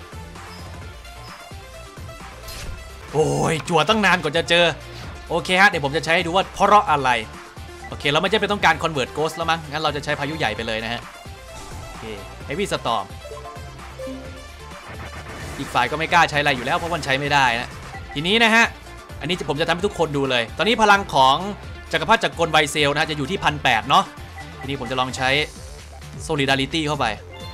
โอ้ยจั่วตั้งนานกว่าจะเจอโอเคฮะเดี๋ยวผมจะใช้ให้ดูว่าเพราะอะไรโอเคเราไม่ใช่ไปต้องการ Convert Ghost แล้วมั้งงั้นเราจะใช้พายุใหญ่ไปเลยนะฮะโอเค Heavy Storm อีกฝ่ายก็ไม่กล้าใช้อะไรอยู่แล้วเพราะมันใช้ไม่ได้นะทีนี้นะฮะอันนี้ผมจะทำให้ทุกคนดูเลยตอนนี้พลังของจักรพรรดิจักรกลไวเซลนะจะอยู่ที่ 1,800 เนาะทีนี้ผมจะลองใช้ Solidarity เข้าไป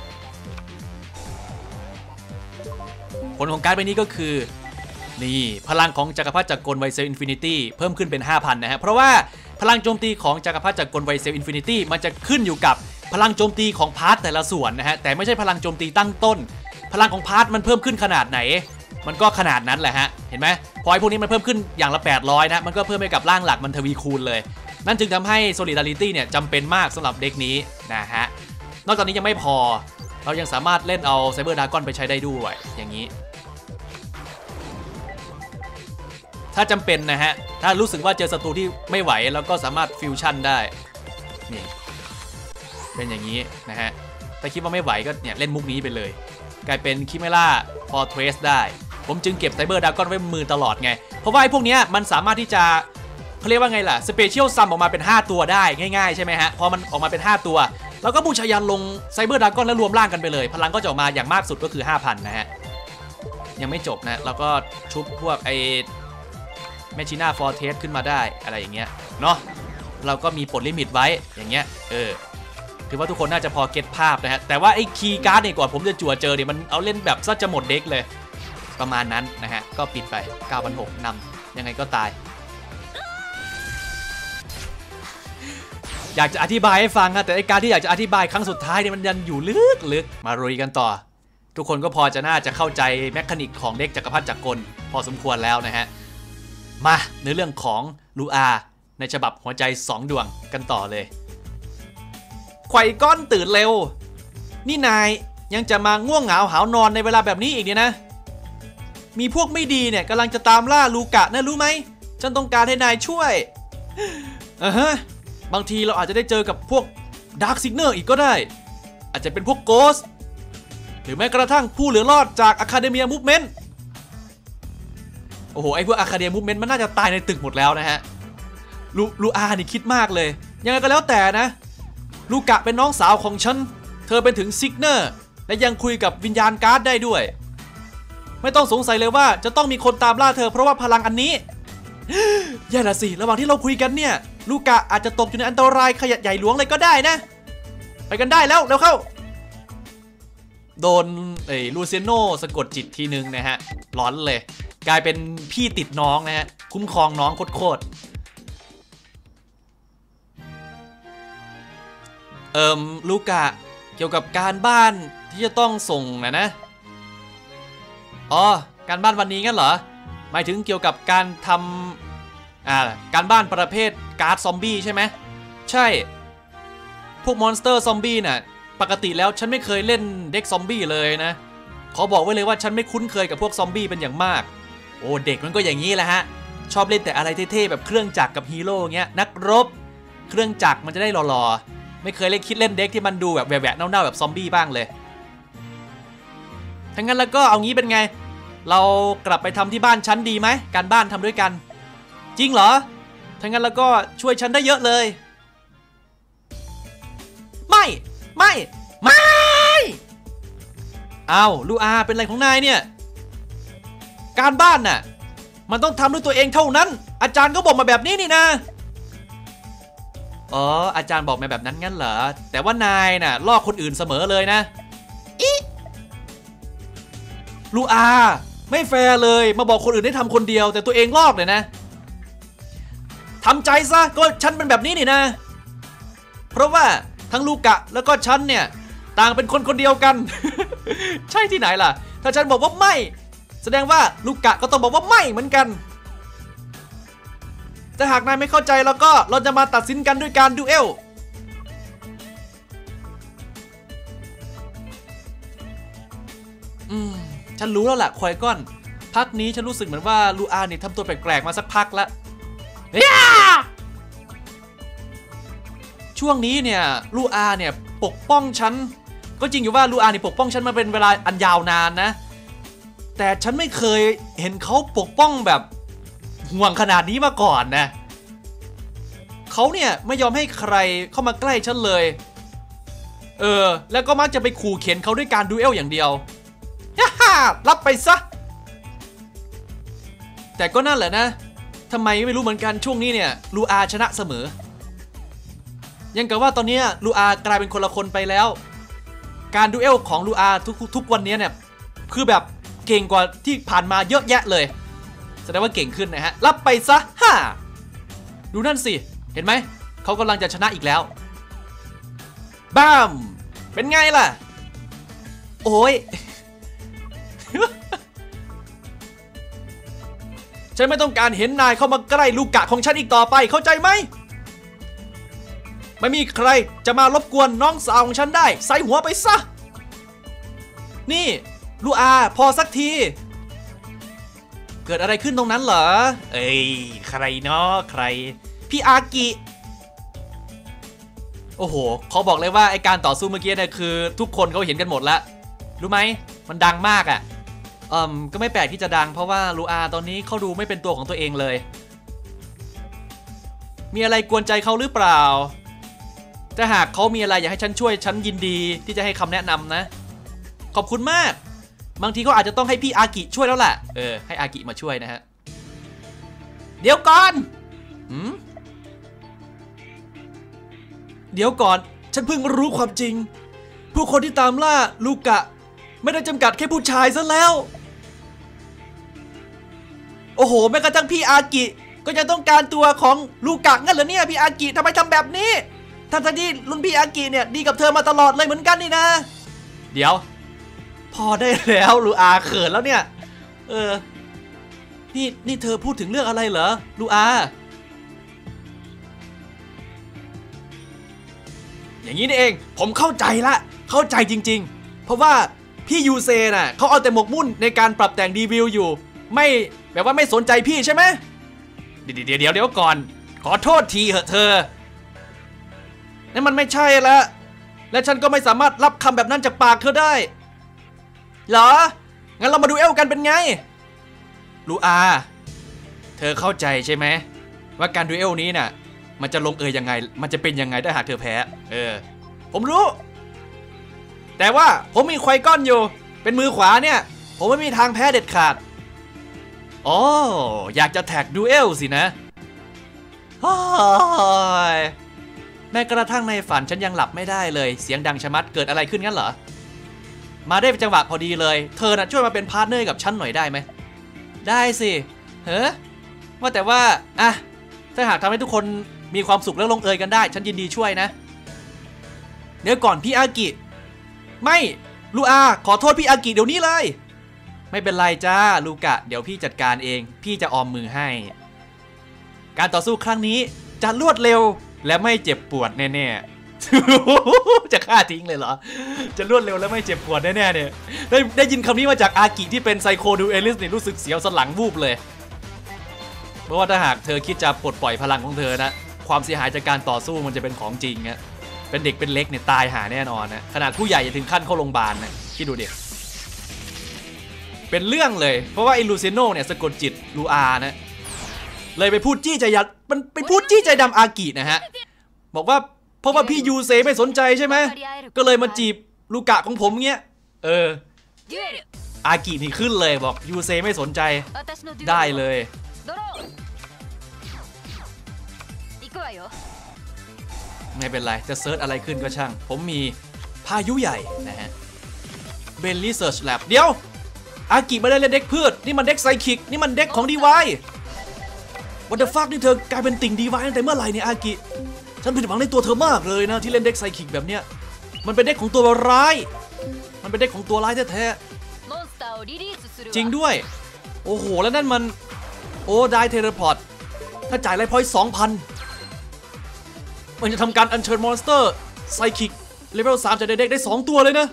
ผลของการ์ดใบนี้ก็คือนี่พลังของจักรพรรดิจักรกลไวเซลอินฟินิตี้เพิ่มขึ้นเป็น 5,000 นะฮะเพราะว่าพลังโจมตีของจักรพรรดิจักรกลไวเซลอินฟินิตี้มันจะขึ้นอยู่กับพลังโจมตีของพาร์ทแต่ละส่วนนะฮะแต่ไม่ใช่พลังโจมตีตั้งต้นพลังของพาร์ทมันเพิ่มขึ้นขนาดไหนมันก็ขนาดนั้นแหละฮะเห็นไหมพอไอ้พวกนี้มันเพิ่มขึ้นอย่างละ800นะมันก็เพิ่มไปกับร่างหลักมันทวีคูณเลยนั่นจึงทำให้ Solidarity เนี่ยจำเป็นมากสำหรับเด็กนี้นะฮะนอกจากนี้ยังไม่พอเรายังสามารถเล่นเอา Cyber Dragon ไปใช้ได้ด้วยอย่างนี้ถ้าจำเป็นนะฮะถ้ารู้สึกว่าเจอศัตรูที่ไม่ไหวแล้วก็สามารถฟิวชั่นได้นี่เป็นอย่างนี้นะฮะถ้าคิดว่าไม่ไหวก็เนี่ยเล่นมุกนี้ไปเลยกลายเป็นคิเมล่าฟอร์เทรสได้ผมจึงเก็บไซเบอร์ดากอนไว้มือตลอดไงเพราะว่าไอ้พวกนี้มันสามารถที่จะเขาเรียกว่าไงล่ะสเปเชียลซัมออกมาเป็น5ตัวได้ง่ายๆใช่ไหมฮะพอมันออกมาเป็น5ตัวแล้วก็บูชายันลงไซเบอร์ดากอนแล้วรวมร่างกันไปเลยพลังก็จะออกมาอย่างมากสุดก็คือ 5,000 นะฮะยังไม่จบนะแล้วก็ชุบพวกไอ้แมชชีน่าฟอร์เทสขึ้นมาได้อะไรอย่างเงี้ยเนาะเราก็มีปลดลิมิตไว้อย่างเงี้ยถือว่าทุกคนน่าจะพอเก็ตภาพนะฮะแต่ว่าไอ้คีย์การ์ดเนี่ยก่อนผมจะจั่วเจอเนี่ยมันเอาเล่นแบบซะจะหมดเด็กเลยประมาณนั้นนะฮะก็ปิดไป 9,600 นำยังไงก็ตายอยากจะอธิบายให้ฟังครับแต่ไอ้การที่อยากจะอธิบายครั้งสุดท้ายเนี่ยมันยันอยู่ลึกๆมาลุยกันต่อทุกคนก็พอจะน่าจะเข้าใจแมคานิกของเด็กจักรพรรดิจักรกลพอสมควรแล้วนะฮะมาในเรื่องของลูอาในฉบับหัวใจ2ดวงกันต่อเลยไขว่ก้อนตื่นเร็วนี่นายยังจะมาง่วงเหงาหาวนอนในเวลาแบบนี้อีกเนี่ยนะมีพวกไม่ดีเนี่ยกำลังจะตามล่าลูกะนะรู้ไหมฉันต้องการให้นายช่วยฮะบางทีเราอาจจะได้เจอกับพวกดาร์คซิกเนอร์อีกก็ได้อาจจะเป็นพวกโกสหรือแม้กระทั่งผู้เหลือรอดจากอะคาเดเมียมูฟเมนต์โอ้โหไอ้พวกอะคาเดเมียมูฟเมนต์มันน่าจะตายในตึกหมดแล้วนะฮะลูอานี่คิดมากเลยยังไงก็แล้วแต่นะลูกะเป็นน้องสาวของฉันเธอเป็นถึงซิกเนอร์และยังคุยกับวิญญาณการ์ดได้ด้วยไม่ต้องสงสัยเลยว่าจะต้องมีคนตามล่าเธอเพราะว่าพลังอันนี้แย่ละสิระหว่างที่เราคุยกันเนี่ยลูกะอาจจะตกอยู่ในอันตรายขยะใหญ่หลวงเลยก็ได้นะไปกันได้แล้วเร็วเข้าโดนลูเซียโนสะกดจิตทีนึงนะฮะร้อนเลยกลายเป็นพี่ติดน้องนะฮะคุ้มครองน้องโคตรลูกะเกี่ยวกับการบ้านที่จะต้องส่งนะอ๋อการบ้านวันนี้งั้นเหรอหมายถึงเกี่ยวกับการทำการบ้านประเภทการ์ดซอมบี้ใช่ไหมใช่พวกมอนสเตอร์ซอมบี้น่ะปกติแล้วฉันไม่เคยเล่นเด็กซอมบี้เลยนะขอบอกไว้เลยว่าฉันไม่คุ้นเคยกับพวกซอมบี้เป็นอย่างมากโอ้เด็กมันก็อย่างนี้แหละฮะชอบเล่นแต่อะไรเท่ๆแบบเครื่องจักรกับฮีโร่เงี้ยนักรบเครื่องจักรมันจะได้หล่อๆไม่เคยเล่นคิดเล่นเด็กที่มันดูแบบแหวะๆเน่าๆแบบซอมบี้บ้างเลยทั้งนั้นแล้วก็เอางี้เป็นไงเรากลับไปทำที่บ้านฉันดีไหมการบ้านทำด้วยกันจริงเหรอทั้งนั้นแล้วก็ช่วยฉันได้เยอะเลยไม่อ้าวลูอาเป็นอะไรของนายเนี่ยการบ้านน่ะมันต้องทำด้วยตัวเองเท่านั้นอาจารย์ก็บอกมาแบบนี้นี่นะอ๋ออาจารย์บอกมาแบบนั้นงั้นเหรอแต่ว่านายน่ะลอกคนอื่นเสมอเลยนะลูอาไม่แฟร์เลยมาบอกคนอื่นให้ทำคนเดียวแต่ตัวเองลอกเลยนะทำใจซะก็ฉันเป็นแบบนี้นี่นะเพราะว่าทั้งลูกะแล้วก็ฉันเนี่ยต่างเป็นคนคนเดียวกัน ใช่ที่ไหนล่ะถ้าฉันบอกว่าไม่แสดงว่าลูกะก็ต้องบอกว่าไม่เหมือนกันแต่หากนายไม่เข้าใจแล้วก็เราจะมาตัดสินกันด้วยการดูเอลฉันรู้แล้วแหละควายก้อนพักนี้ฉันรู้สึกเหมือนว่าลูอาเนี่ยทำตัวแปลกๆมาสักพักแล้วช่วงนี้เนี่ยลูอาเนี่ยปกป้องฉันก็จริงอยู่ว่าลูอาเนี่ยปกป้องฉันมาเป็นเวลาอันยาวนานนะแต่ฉันไม่เคยเห็นเขาปกป้องแบบห่วงขนาดนี้มาก่อนนะเขาเนี่ยไม่ยอมให้ใครเข้ามาใกล้ฉันเลยแล้วก็มักจะไปขู่เข็นเขาด้วยการดูเอลอย่างเดียวรับไปซะแต่ก็นั่นแหละนะทำไมไม่รู้เหมือนกันช่วงนี้เนี่ยลูอาชนะเสมอยังกับว่าตอนนี้ลูอากลายเป็นคนละคนไปแล้วการดูเอลของลูอาทุกวันนี้เนี่ยคือแบบเก่งกว่าที่ผ่านมาเยอะแยะเลยแสดงว่าเก่งขึ้นนะฮะรับไปซะดูนั่นสิเห็นไหมเขากำลังจะชนะอีกแล้วบ้ามเป็นไงล่ะโอ้ย ฉันไม่ต้องการเห็นนายเข้ามาใกล้ลูกะของฉันอีกต่อไปเข้าใจไหมไม่มีใครจะมารบกวนน้องสาวของฉันได้ใส่หัวไปซะนี่ลูอาพอสักทีเกิดอะไรขึ้นตรงนั้นเหรอเอ้ยใครเนาะใครพี่อากิโอ้โหเขาบอกเลยว่าไอการต่อสู้เมื่อกี้เนี่ยคือทุกคนเขาเห็นกันหมดแล้วรู้ไหมมันดังมากอ่ะก็ไม่แปลกที่จะดังเพราะว่าลูอาตอนนี้เขาดูไม่เป็นตัวของตัวเองเลยมีอะไรกวนใจเขาหรือเปล่าถ้าหากเขามีอะไรอยากให้ฉันช่วยฉันยินดีที่จะให้คำแนะนำนะขอบคุณมากบางทีก็อาจจะต้องให้พี่อากิช่วยแล้วแหละให้อากิมาช่วยนะฮะเดี๋ยวก่อนเดี๋ยวก่อนฉันเพิ่งรู้ความจริงผู้คนที่ตามล่าลูกะไม่ได้จำกัดแค่ผู้ชายซะแล้วโอ้โหแม้กระทั่งพี่อากิก็ยังต้องการตัวของลูกะงั้นเหรอเนี่ยพี่อากิทำไมทำแบบนี้ทั้งที่รุ่นพี่อากิเนี่ยดีกับเธอมาตลอดเลยเหมือนกันนี่นะเดี๋ยวพอได้แล้วลูอาเขินแล้วเนี่ยนี่เธอพูดถึงเรื่องอะไรเหรอลูอาอย่างนี้นี่เองผมเข้าใจละเข้าใจจริงๆเพราะว่าพี่ยูเซน่ะเขาเอาแต่หมกมุ่นในการปรับแต่งดีวิวอยู่ไม่แบบว่าไม่สนใจพี่ใช่ไหมเดี๋ยวก่อนขอโทษทีเหอะเธอนั่นมันไม่ใช่ละและฉันก็ไม่สามารถรับคำแบบนั้นจากปากเธอได้เหรองั้นเรามาดูเอลกันเป็นไงลูอาเธอเข้าใจใช่ไหมว่าการดูเอลนี้น่ะมันจะลงยังไงมันจะเป็นยังไงถ้าหากเธอแพ้ผมรู้แต่ว่าผมมีไขว้ก้อนอยู่เป็นมือขวาเนี่ยผมไม่มีทางแพ้เด็ดขาดอ๋ออยากจะแท็กดูเอลสินะแม้กระทั่งในฝันฉันยังหลับไม่ได้เลยเสียงดังชะมัดเกิดอะไรขึ้นงั้นเหรอมาได้เป็นจังหวะพอดีเลยเธอน่ะช่วยมาเป็นพาร์ทเนอร์กับฉันหน่อยได้ไหมได้สิว่าแต่ว่าถ้าหากทำให้ทุกคนมีความสุขและลงเอยกันได้ฉันยินดีช่วยนะเดี๋ยวก่อนพี่อากิไม่ลูอาขอโทษพี่อากิเดี๋ยวนี้เลยไม่เป็นไรจ้าลูกะเดี๋ยวพี่จัดการเองพี่จะออมมือให้การต่อสู้ครั้งนี้จะรวดเร็วและไม่เจ็บปวดแน่ๆจะฆ่าทิ้งเลยเหรอจะรวดเร็วและไม่เจ็บปวดแน่ๆเนี่ยได้ยินคำนี้มาจากอากิที่เป็นไซโคดูเอลิสเนี่ยรู้สึกเสียวสันหลังวูบเลยเพราะว่าถ้าหากเธอคิดจะปลดปล่อยพลังของเธอนะความเสียหายจากการต่อสู้มันจะเป็นของจริงอะเป็นเด็กเป็นเล็กเนี่ยตายหาแน่นอนนะขนาดผู้ใหญ่จะถึงขั้นเข้าโรงพยาบาลนะคิดดูดิเป็นเรื่องเลยเพราะว่าไอ้ลูเซโนเนี่ยสะกดจิตลูอานะเลยไปพูดจี้ใจยัดมันไปพูดจี้ใจดำอากินะฮะบอกว่าเพราะว่าพี่ยูเซไม่สนใจใช่ไหมก็เลยมาจีบลูกะของผมเงี้ยอากินี่ขึ้นเลยบอกยูเซไม่สนใจได้เลยไม่เป็นไรจะเซิร์ชอะไรขึ้นก็ช่างผมมีพายุใหญ่นะฮะเบลลี่เซิร์ชแลบเดี๋ยวอากิไม่ได้เล่นเด็กพืชนี่มันเด็กไซคิกนี่มันเด็กของดีไววันเดอร์ฟักนี่เธอกลายเป็นติ่งดีไวตั้งแต่เมื่อไหร่เนี่ยอากิฉันผิดหวังในตัวเธอมากเลยนะที่เล่นเด็กไซคิกแบบเนี้ยมันเป็นเด็กของตัวร้ายมันเป็นเด็กของตัวร้ายแท้ๆจริงด้วยโอ้โหแล้วนั่นมันโอ้ได้เทเลพอร์ตถ้าจ่ายไลฟ์พอยต์ 2,000 มันจะทำการอัญเชิญมอนสเตอร์ไซคิกเลเวล 3จากเด็กได้2ตัวเลยนะ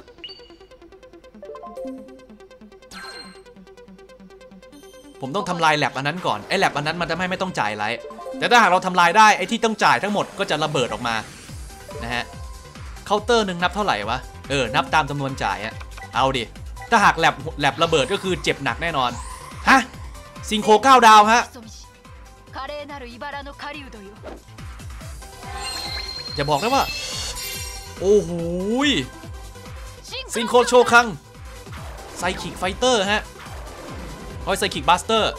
ผมต้องทำลายแลบอันนั้นก่อนไอ้แลบอันนั้นมันจะไม่ต้องจ่ายไลท์แต่ถ้าหากเราทำลายได้ไอ้ที่ต้องจ่ายทั้งหมดก็จะระเบิดออกมานะฮะเคาน์เตอร์หนึ่งนับเท่าไหร่วะนับตามจำนวนจ่ายอะเอาดิถ้าหากแลบระเบิดก็คือเจ็บหนักแน่นอนฮะซิงโค9 ดาวฮะอย่าบอกนะว่าโอ้โหซิงโคโชคังไซคิกไฟเตอร์ฮะไซคิกบัสเตอร์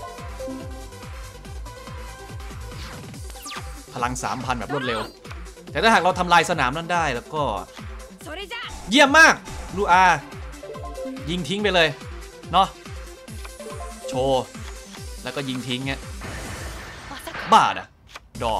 พลัง 3,000 แบบรวดเร็วแต่ถ้าหากเราทำลายสนามนั้นได้แล้วก็เยี่ยมมากลูอายิงทิ้งไปเลยเนาะโชว์แล้วก็ยิงทิ้งเงี้ยบ้าอะดอ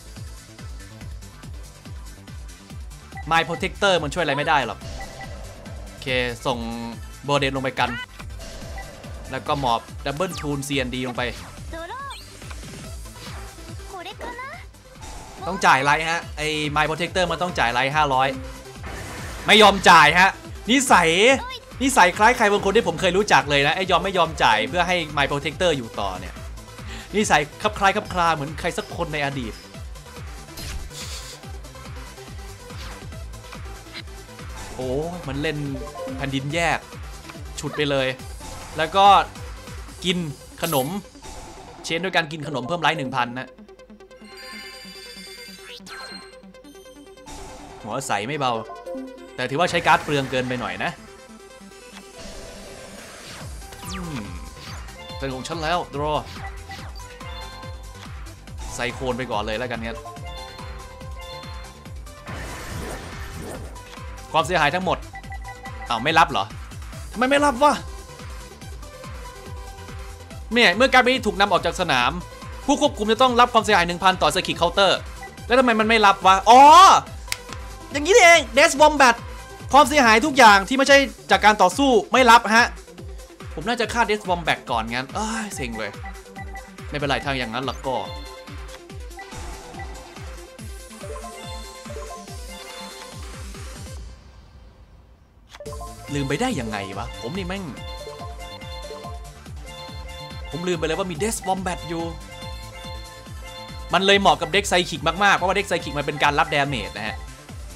ไมล์โปรเทคเตอร์มันช่วยอะไรไม่ได้หรอกโอเคส่งโบเดนลงไปกันแล้วก็หมอบดับเบิลทูน CND ลงไปต้องจ่ายไรฮะไอ้ My Protector มันต้องจ่ายไร500ไม่ยอมจ่ายฮะนิสัยคล้ายใครบางคนที่ผมเคยรู้จักเลยนะไอ้ไม่ยอมจ่ายเพื่อให้ My Protector อยู่ต่อเนี่ยนิสัยคล้ายคลาเหมือนใครสักคนในอดีตโอ้มันเล่นแผ่นดินแยกฉุดไปเลยแล้วก็กินขนมเชนด้วยการกินขนมเพิ่มไลท์ 1,000 นะหัวใสไม่เบาแต่ถือว่าใช้การ์ดเปลืองเกินไปหน่อยนะเป็นของฉันแล้วดรอใส่โคนไปก่อนเลยแล้วกันเนี่ยความเสียหายทั้งหมดไม่รับเหรอทำไมไม่รับวะเมื่อการนี้ถูกนำออกจากสนามผู้ควบคุมจะต้องรับความเสียหาย 1,000 ต่อสกิลเคาน์เตอร์แล้วทำไมมันไม่รับวะอ๋ออย่างนี้เองเดสบอมแบทความเสียหายทุกอย่างที่ไม่ใช่จากการต่อสู้ไม่รับฮะผมน่าจะฆ่าเดสบอมแบทก่อนงั้นเซ็งเลยไม่เป็นไรทางอย่างนั้นหรอกก็ลืมไปได้ยังไงวะผมนี่แม่งผมลืมไปเลยว่ามีเดสบอมแบทอยู่มันเลยเหมาะกับเด็กไซคิกมากๆเพราะว่าเด็กไซคิกมันเป็นการรับดาเมจนะฮะ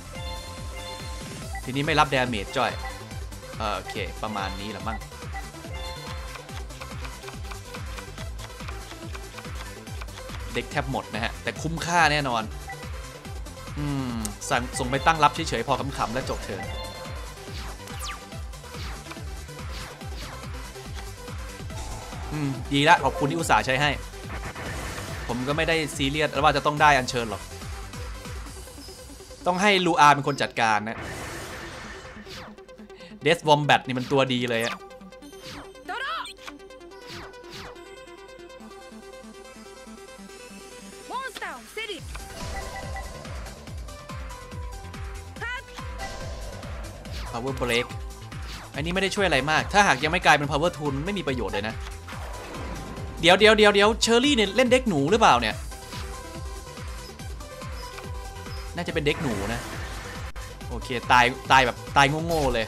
ทีนี้ไม่รับดาเมจจ้อยโอเคประมาณนี้แหละมั้งเด็กแทบหมดนะฮะแต่คุ้มค่าแน่นอนส่งไปตั้งรับเฉยๆพอขำๆแล้วจบเถิดดีละขอบคุณที่อุตส่าห์ใช้ให้ผมก็ไม่ได้ซีเรียสว่าจะต้องได้อัญเชิญหรอกต้องให้ลูอาเป็นคนจัดการนะเดสวอมแบทนี่มันตัวดีเลยอะPower Break อันนี้ไม่ได้ช่วยอะไรมากถ้าหากยังไม่กลายเป็น Power Tool ไม่มีประโยชน์เลยนะเดี๋ยวเชอร์รี่เนี่ยเล่นเด็กหนูหรือเปล่าเนี่ยน่าจะเป็นเด็กหนูนะโอเคตายแบบตายโง่ๆเลย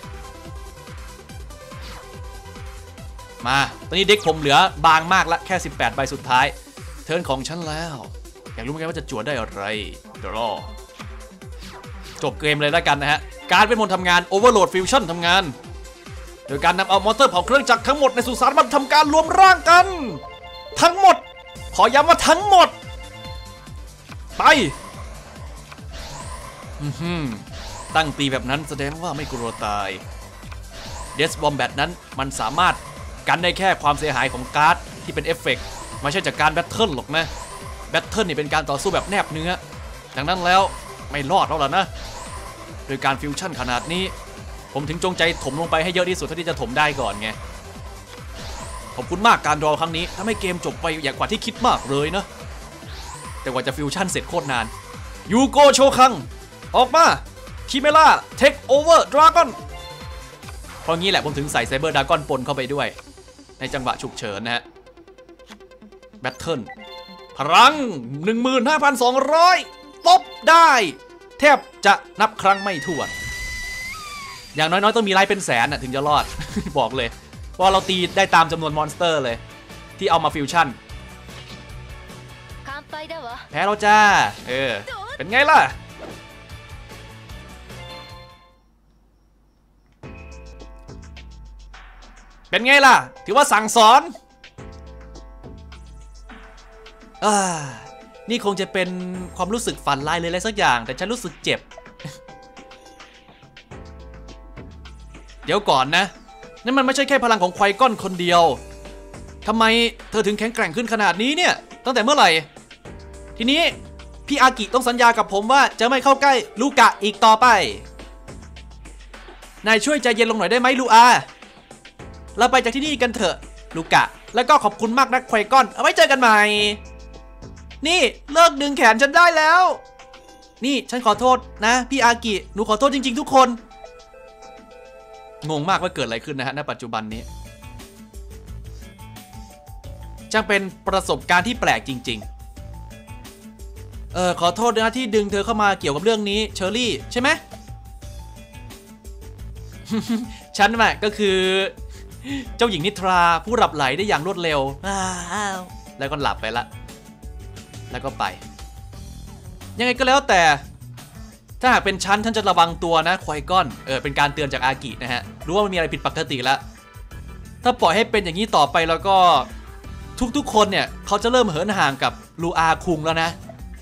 มาตอนนี้เด็กผมเหลือบางมากละแค่18ใบสุดท้ายเทิร์นของฉันแล้วอยากรู้ไหมว่าจะจวดได้อะไรเดี๋ยวรอจบเกมเลยแล้วกันนะฮะการเป็นมนทำงาน Overload Fusion ทำงานโดยการนำเอามอเตอร์เผาเครื่องจักรทั้งหมดในสุสานมาทำการรวมร่างกันทั้งหมดขอย้ำว่าทั้งหมดไปตั้งตีแบบนั้นแสดงว่าไม่กลัวตายเดสบอมแบทนั้นมันสามารถกันได้แค่ความเสียหายของการ์ดที่เป็นเอฟเฟกต์ไม่ใช่จากการแบทเทิลหรอกนะแบทเทิลนี่เป็นการต่อสู้แบบแนบเนื้อดังนั้นแล้วไม่รอดแล้วล่ะนะโดยการฟิวชั่นขนาดนี้ผมถึงจงใจถมลงไปให้เยอะที่สุดเท่าที่จะถมได้ก่อนไงขอบคุณมากการรอครั้งนี้ทำให้เกมจบไปอย่างกว่าที่คิดมากเลยนะแต่กว่าจะฟิวชั่นเสร็จโคตรนานยูโกโชคังออกมาคิเมล่าเทคโอเวอร์ดราก้อนเพราะงี้แหละผมถึงใส่ไซเบอร์ดราก้อนปนเข้าไปด้วยในจังหวะฉุกเฉินนะฮะแบทเทิลพลัง 15,200 ตบได้แทบจะนับครั้งไม่ถ้วนอย่างน้อยๆต้องมีไลฟ์เป็นแสนถึงจะรอด บอกเลยเพราะเราตีได้ตามจำนวนมอนสเตอร์เลยที่เอามาฟิวชั่นแพ้เราจ้าเป็นไงล่ะเป็นไงล่ะถือว่าสั่งสอนนี่คงจะเป็นความรู้สึกฝันร้ายเลยอะไรสักอย่างแต่ฉันรู้สึกเจ็บ เดี๋ยวก่อนนะนั่นมันไม่ใช่แค่พลังของควายก้อนคนเดียวทำไมเธอถึงแข็งแกร่งขึ้นขนาดนี้เนี่ยตั้งแต่เมื่อไหร่ทีนี้พี่อากิต้องสัญญากับผมว่าจะไม่เข้าใกล้ลูกะอีกต่อไปนายช่วยใจเย็นลงหน่อยได้ไหมลูอาเราไปจากที่นี่กันเถอะลูกะแล้วก็ขอบคุณมากนะควายก้อนเอาไว้เจอกันใหม่นี่เลิกดึงแขนฉันได้แล้วนี่ฉันขอโทษนะพี่อากิหนูขอโทษจริงๆทุกคนงงมากว่าเกิดอะไรขึ้นนะฮะณปัจจุบันนี้จังเป็นประสบการณ์ที่แปลกจริงขอโทษนะที่ดึงเธอเข้ามาเกี่ยวกับเรื่องนี้เชอรี่ใช่ไหม ฉันน่ะก็คือเจ้าหญิงนิทราผู้หลับไหลได้อย่างรวดเร็วแล้วก็หลับไปละแล้วก็ไปยังไงก็แล้วแต่ถ้าหากเป็นฉันจะระวังตัวนะควายก้อนเป็นการเตือนจากอากินะฮะรู้ว่ามันมีอะไรผิดปกติแล้วถ้าปล่อยให้เป็นอย่างนี้ต่อไปแล้วก็ทุกคนเนี่ยเขาจะเริ่มเหินห่างกับลูอาคุงแล้วนะ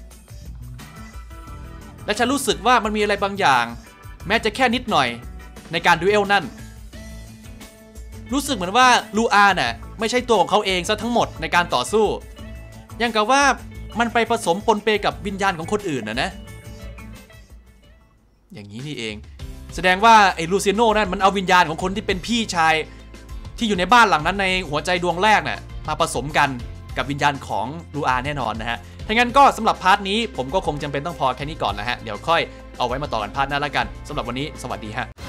และฉันรู้สึกว่ามันมีอะไรบางอย่างแม้จะแค่นิดหน่อยในการดูเอลนั่นรู้สึกเหมือนว่าลูอาน่ะไม่ใช่ตัวของเขาเองซะทั้งหมดในการต่อสู้ยังกับว่ามันไปผสมปนเปกับวิญญาณของคนอื่นนะอย่างนี้นี่เองแสดงว่าไอ้ลูเซียโน่นั่นมันเอาวิญญาณของคนที่เป็นพี่ชายที่อยู่ในบ้านหลังนั้นในหัวใจดวงแรกน่ะมาผสมกันกับวิญญาณของลูอาแน่นอนนะฮะถ้างั้นก็สำหรับพาร์ทนี้ผมก็คงจำเป็นต้องพอแค่นี้ก่อนนะฮะเดี๋ยวค่อยเอาไว้มาต่อกันพาร์ทหน้าละกันสำหรับวันนี้สวัสดีฮะ